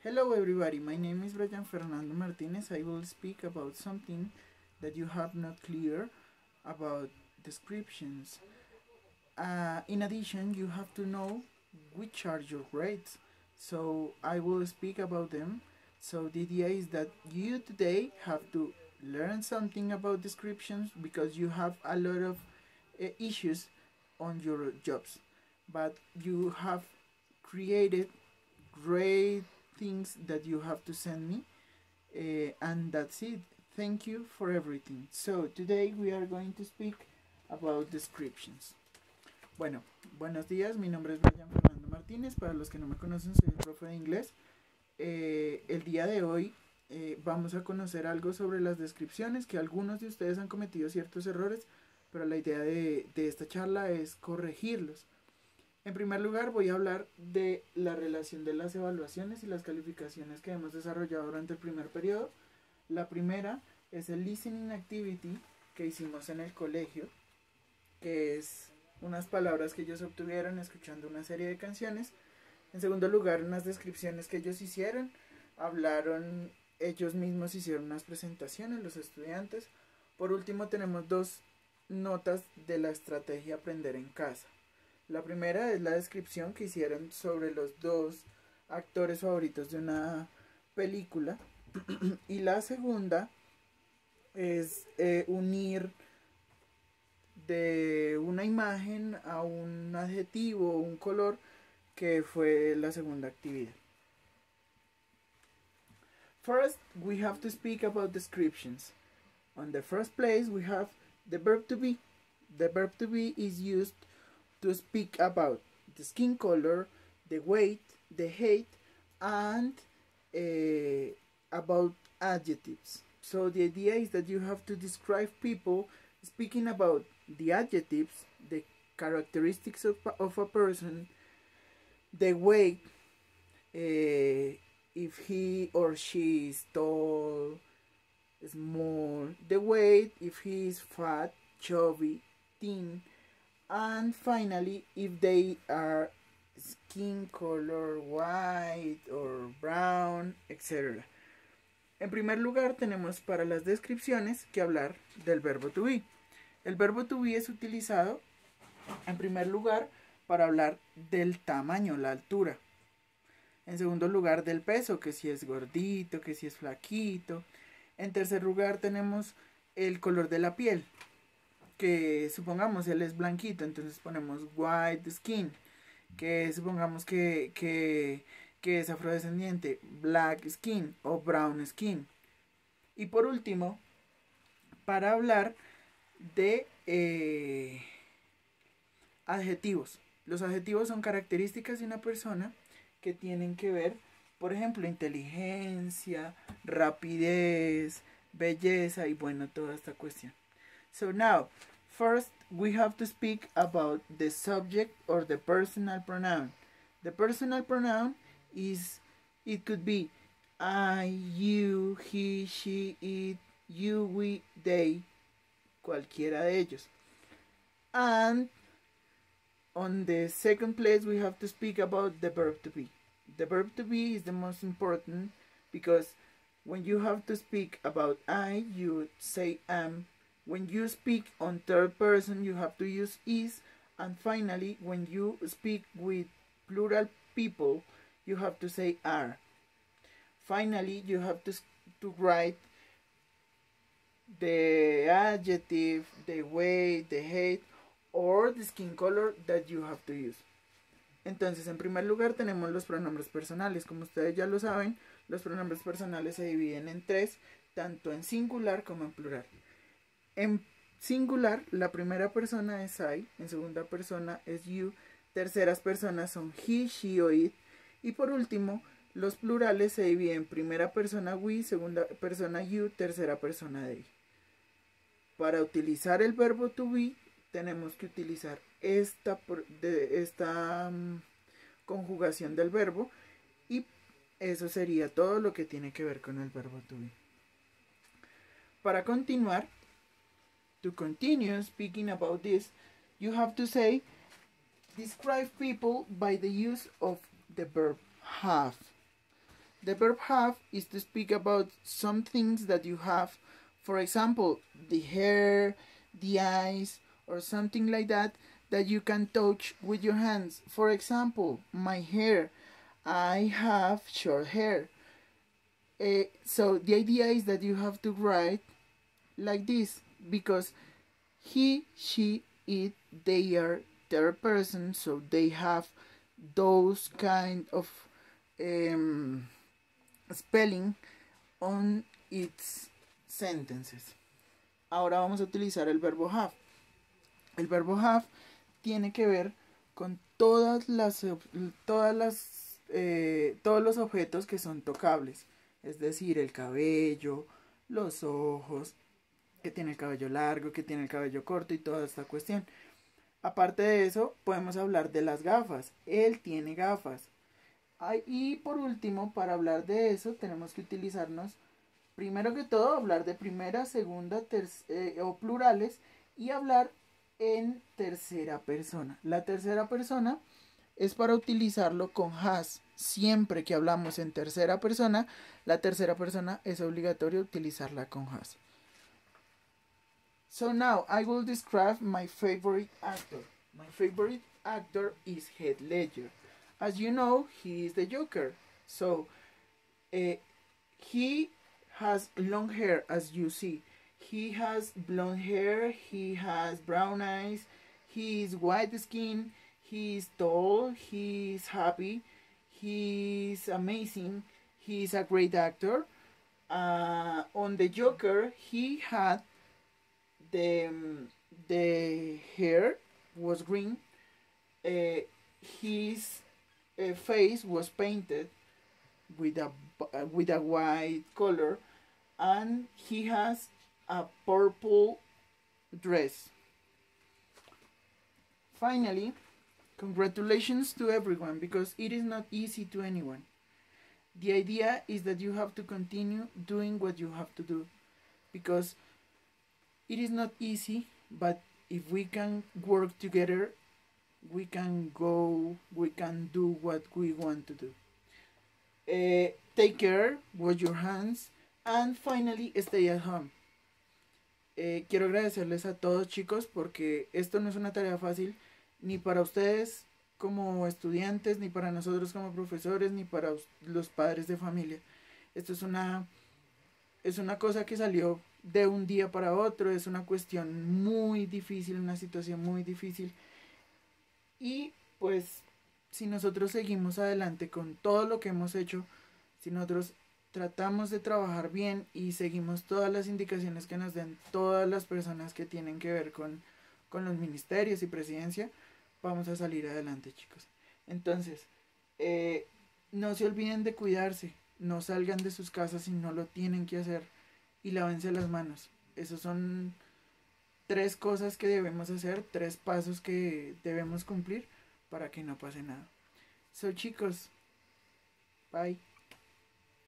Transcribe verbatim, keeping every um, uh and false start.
Hello everybody, my name is Brian Fernando Martinez. I will speak about something that you have not clear about descriptions. Uh, in addition, you have to know which are your grades. So I will speak about them. So the idea is that you today have to learn something about descriptions because you have a lot of uh, issues on your jobs. But you have created great things that you have to send me, uh, and that's it. Thank you for everything. So today we are going to speak about descriptions. Bueno, buenos días, mi nombre es Brian Fernando Martínez. Para los que no me conocen, soy el profe de inglés. Eh, el día de hoy eh, vamos a conocer algo sobre las descripciones, que algunos de ustedes han cometido ciertos errores, pero la idea de, de esta charla es corregirlos. En primer lugar, voy a hablar de la relación de las evaluaciones y las calificaciones que hemos desarrollado durante el primer periodo. La primera es el listening activity que hicimos en el colegio, que es unas palabras que ellos obtuvieron escuchando una serie de canciones. En segundo lugar, unas descripciones que ellos hicieron. Hablaron, ellos mismos hicieron unas presentaciones, los estudiantes. Por último, tenemos dos notas de la estrategia Aprender en Casa. La primera es la descripción que hicieron sobre los dos actores favoritos de una película. Y la segunda es eh, unir de una imagen a un adjetivo o un color, que fue la segunda actividad. First, we have to speak about descriptions. On the first place, we have the verb to be. The verb to be is used to speak about the skin color, the weight, the height, and uh, about adjectives. So the idea is that you have to describe people speaking about the adjectives, the characteristics of, of a person, the weight, uh, if he or she is tall, small, the weight, if he is fat, chubby, thin, and finally, if they are skin color white or brown, etcétera. En primer lugar, tenemos para las descripciones que hablar del verbo to be. El verbo to be es utilizado, en primer lugar, para hablar del tamaño, la altura. En segundo lugar, del peso, que si es gordito, que si es flaquito. En tercer lugar, tenemos el color de la piel, que supongamos él es blanquito, entonces ponemos white skin. Que supongamos que, que, que es afrodescendiente, black skin o brown skin. Y por último, para hablar de eh, adjetivos. Los adjetivos son características de una persona que tienen que ver, por ejemplo, inteligencia, rapidez, belleza y bueno, toda esta cuestión. So now, first, we have to speak about the subject or the personal pronoun. The personal pronoun is, it could be I, you, he, she, it, you, we, they, cualquiera de ellos. And on the second place, we have to speak about the verb to be. The verb to be is the most important because when you have to speak about I, you say am. When you speak on third person, you have to use is. And finally, when you speak with plural people, you have to say are. Finally, you have to, to write the adjective, the weight, the height, or the skin color that you have to use. Entonces, en primer lugar, tenemos los pronombres personales. Como ustedes ya lo saben, los pronombres personales se dividen en tres, tanto en singular como en plural. En singular, la primera persona es I, en segunda persona es you, terceras personas son he, she o it, y por último, los plurales se dividen en primera persona we, segunda persona you, tercera persona they. Para utilizar el verbo to be, tenemos que utilizar esta, de, esta um, conjugación del verbo, y eso sería todo lo que tiene que ver con el verbo to be. Para continuar, to continue speaking about this, you have to say, describe people by the use of the verb have. The verb have is to speak about some things that you have. For example, the hair, the eyes, or something like that that you can touch with your hands. For example, my hair. I have short hair. Uh, so the idea is that you have to write like this because he, she, it, they are third person, so they have those kind of um, spelling on its sentences. Ahora vamos a utilizar el verbo have. El verbo have tiene que ver con todas las, todas las, eh, todos los objetos que son tocables. Es decir, el cabello, los ojos, que tiene el cabello largo, que tiene el cabello corto y toda esta cuestión. Aparte de eso, podemos hablar de las gafas. Él tiene gafas. Y por último, para hablar de eso, tenemos que utilizarnos, primero que todo, hablar de primera, segunda eh, o plurales y hablar en tercera persona. La tercera persona es para utilizarlo con has. Siempre que hablamos en tercera persona, la tercera persona es obligatorio utilizarla con has. So now I will describe my favorite actor. My favorite actor is Heath Ledger. As you know, he is the Joker. So uh, he has long hair, as you see. He has blonde hair, he has brown eyes, he is white skin, he is tall, he is happy, he is amazing, he is a great actor. Uh, on the Joker, he had the, the hair was green, uh, his uh, face was painted with a, uh, with a white color, and he has a purple dress. Finally, congratulations to everyone, because it is not easy to anyone. The idea is that you have to continue doing what you have to do, because it is not easy, but if we can work together, we can go, we can do what we want to do. Uh, take care, wash your hands, and finally, stay at home. Eh, quiero agradecerles a todos, chicos, porque esto no es una tarea fácil, ni para ustedes como estudiantes, ni para nosotros como profesores, ni para los padres de familia. Esto es una, es una cosa que salió de un día para otro, es una cuestión muy difícil, una situación muy difícil. Y pues, si nosotros seguimos adelante con todo lo que hemos hecho, si nosotros tratamos de trabajar bien y seguimos todas las indicaciones que nos den todas las personas que tienen que ver con, con los ministerios y presidencia, vamos a salir adelante, chicos. Entonces, eh, no se olviden de cuidarse, no salgan de sus casas si no lo tienen que hacer, y lávense las manos. Esos son tres cosas que debemos hacer, tres pasos que debemos cumplir para que no pase nada. So, chicos, bye.